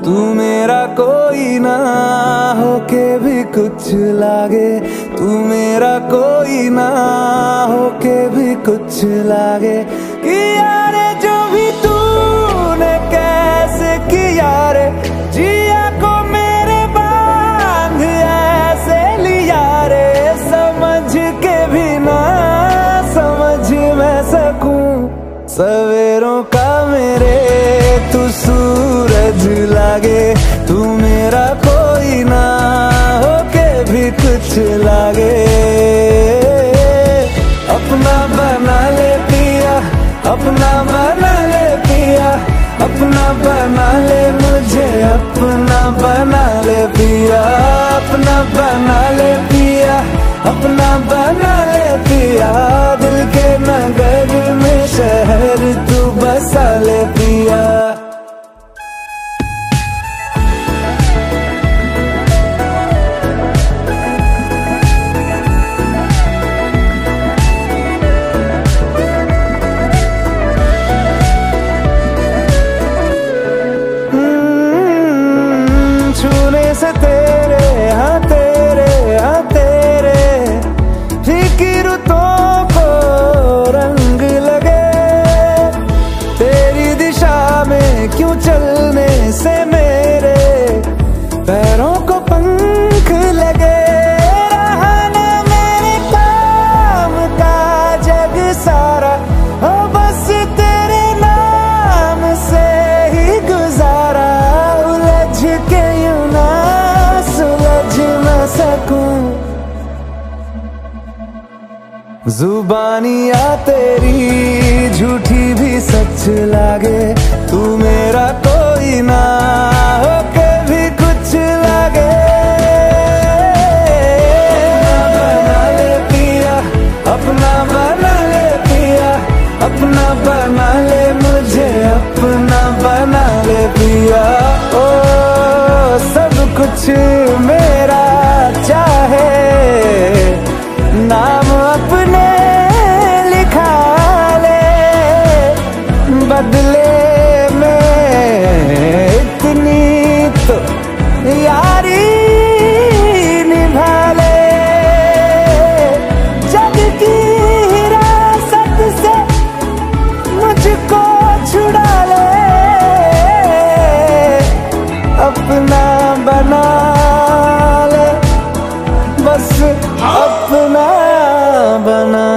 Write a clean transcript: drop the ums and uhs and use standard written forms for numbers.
तू मेरा कोई ना होके भी कुछ लागे, तू मेरा कोई ना होके भी कुछ लागे। कि यारे जो भी तूने कैसे किया रे, जिया को मेरे बांध ऐसे लिया रे, समझ के भी ना समझ मैं सकूं सवेरों का मेरे तू सूरज लागे, तू मेरा कोई ना होके भी कुछ लागे। अपना बना ले पिया, अपना बना ले पिया, अपना बना ले मुझे, अपना बना ले पिया, अपना बना ले पिया, अपना बना ले पिया। दिल के नगर में शहर तू बसा ले पिया। छूने से तेरे हाँ तेरे हाँ तेरे फिक्रों को रंग लगे, तेरी दिशा में क्यों चलने से मेरे पैरों को पंख लगे। रहा ना मेरे काम का जग सारा, हो बस तेरे नाम से ही गुजारा। उलझ के यूं ना सुलझ न सकूं, जुबानियाँ तेरी झूठी भी सच लागे, तू मेरा कोई ना होके भी कुछ लागे। अपना बना ले पिया, अपना बना ले पिया, अपना बना ले मुझे, अपना बना ले पिया। ओ सब कुछ मेरा चाहे, नाम अपने लिखा ले, बदले में इतनी तो यारी निभा ले। जग की हिरासत से मुझको छुड़ा ले, अपना बना ले, बस अपना बना